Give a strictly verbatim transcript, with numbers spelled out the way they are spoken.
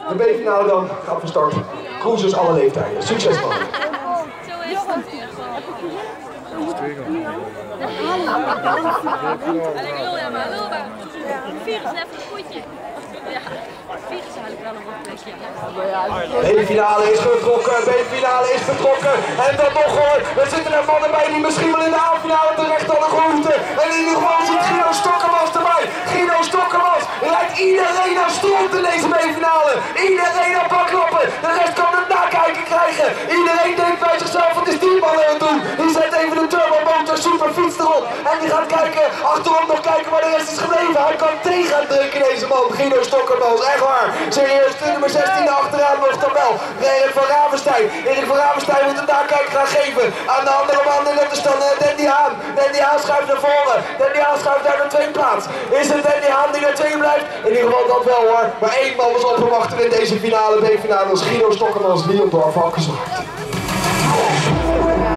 De B-finale dan gaat van start. Cruisers alle leeftijden. Succes man. Zo is het. Alleen lul ja maar, lul maar. Vier is even een goedje. Ja, vier is eigenlijk wel een goed plekje. B-finale is vertrokken, B-finale is vertrokken. En dan nog hoor, er zitten er mannen bij die misschien wel in de A-finale terecht hadden gehoeten. En in ieder geval zit Guido Stokkermans erbij. Guido Stokkermans rijdt iedereen aan stront in deze B-finale. Iedereen aan bakloppen. De rest kan het nakijken krijgen. Iedereen denkt bij zichzelf, wat is die man aan het doen? Die zet even de turbomotor super fiets erop. En die gaat kijken, achterom nog kijken waar de rest is gebleven. Hij kan tegen gaan drukken deze man, Guido Stokkermans. Echt waar. Serieus, de nummer zestien achteraan nog dan wel. Erik van Ravenstein. Erik van Ravenstein moet een nakijker gaan geven. Aan de andere man, dat is dan uh, Danny Haan. Danny Haan schuift naar voren. Danny Haan schuift naar de tweede plaats. Is het Danny Haan die naar tweede blijft? In ieder geval dat wel hoor. Maar één man was opgemacht in deze finale, B-finale. Als Guido Stokkermans niet op de afhakken zwart.